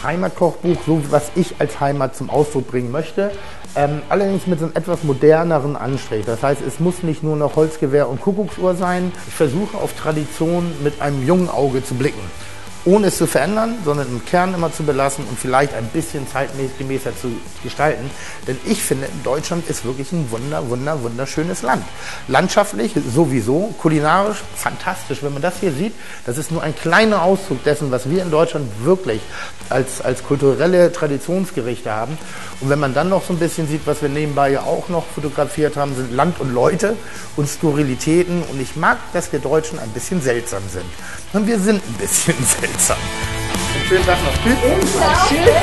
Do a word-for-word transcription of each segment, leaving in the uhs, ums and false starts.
Heimatkochbuch, so was ich als Heimat zum Ausdruck bringen möchte. Ähm, allerdings mit so einem etwas moderneren Anstrich. Das heißt, es muss nicht nur noch Holzgewehr und Kuckucksuhr sein. Ich versuche auf Tradition mit einem jungen Auge zu blicken. Ohne es zu verändern, sondern im Kern immer zu belassen und vielleicht ein bisschen zeitgemäßer zu gestalten. Denn ich finde, Deutschland ist wirklich ein wunder, wunder, wunderschönes Land. Landschaftlich sowieso, kulinarisch fantastisch. Wenn man das hier sieht, das ist nur ein kleiner Auszug dessen, was wir in Deutschland wirklich als, als kulturelle Traditionsgerichte haben. Und wenn man dann noch so ein bisschen sieht, was wir nebenbei ja auch noch fotografiert haben, sind Land und Leute und Skurrilitäten. Und ich mag, dass wir Deutschen ein bisschen seltsam sind. Und wir sind ein bisschen seltsam. Einen schönen Tag noch. Tschüss. Tschüss.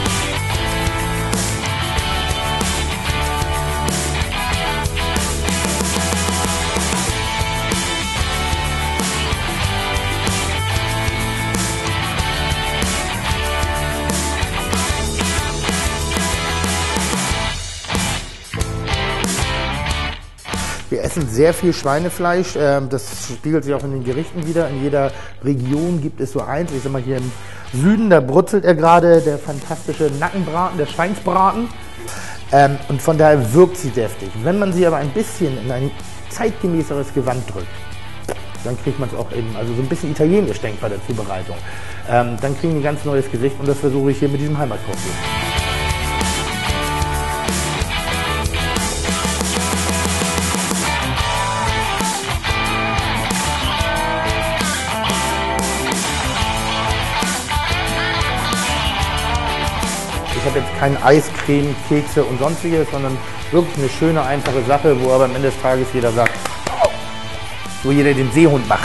Wir essen sehr viel Schweinefleisch, das spiegelt sich auch in den Gerichten wieder. In jeder Region gibt es so eins. Ich sag mal, hier im Süden, da brutzelt er gerade, der fantastische Nackenbraten, der Schweinsbraten. Und von daher wirkt sie deftig. Wenn man sie aber ein bisschen in ein zeitgemäßeres Gewand drückt, dann kriegt man es auch eben, also so ein bisschen italienisch denkt bei der Zubereitung. Dann kriegen wir ein ganz neues Gesicht und das versuche ich hier mit diesem Heimatkochbuch. Ich habe jetzt kein Eiscreme, Kekse und sonstiges, sondern wirklich eine schöne, einfache Sache, wo aber am Ende des Tages jeder sagt, wo jeder den Seehund macht.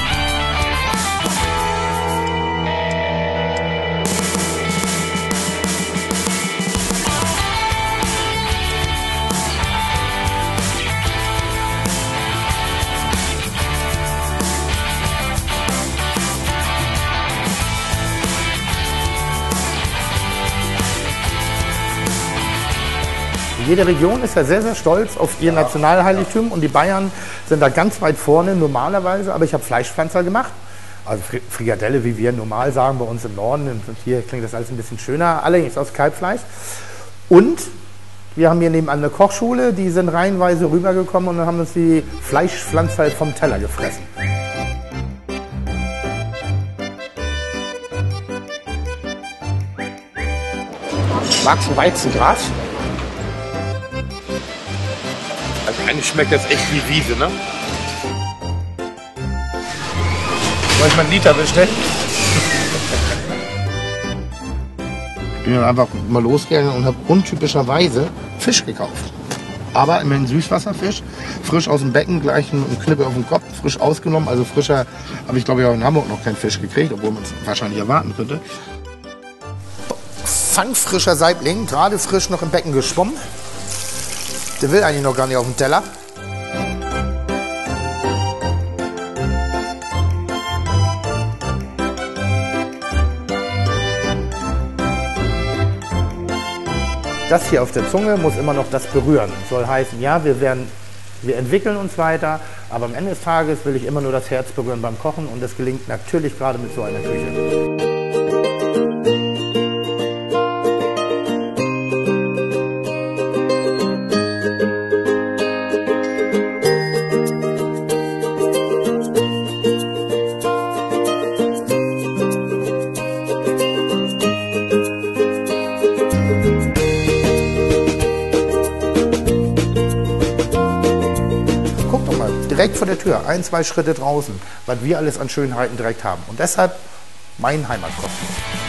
Jede Region ist ja sehr, sehr stolz auf ihr Nationalheiligtum und die Bayern sind da ganz weit vorne normalerweise, aber ich habe Fleischpflanzer gemacht, also Frikadelle, wie wir normal sagen bei uns im Norden, und hier klingt das alles ein bisschen schöner, allerdings aus Kalbfleisch. Und wir haben hier nebenan eine Kochschule, die sind reihenweise rübergekommen und dann haben uns die Fleischpflanzer vom Teller gefressen. Magst du Weizengras? Also eigentlich schmeckt das echt wie Wiese, ne? Soll ich mal einen Liter bestellen? Ich bin dann einfach mal losgegangen und habe untypischerweise Fisch gekauft. Aber immerhin Süßwasserfisch, frisch aus dem Becken, gleich mit einem Knippe auf den Kopf, frisch ausgenommen. Also frischer habe ich, glaube ich, auch in Hamburg noch keinen Fisch gekriegt, obwohl man es wahrscheinlich erwarten könnte. Fangfrischer Saibling, gerade frisch noch im Becken geschwommen. Der will eigentlich noch gar nicht auf den Teller. Das hier auf der Zunge muss immer noch das berühren. Soll heißen, ja, wir werden, wir entwickeln uns weiter, aber am Ende des Tages will ich immer nur das Herz berühren beim Kochen und das gelingt natürlich gerade mit so einer Küche. Direkt vor der Tür, ein, zwei Schritte draußen, was wir alles an Schönheiten direkt haben. Und deshalb mein Heimatkochbuch.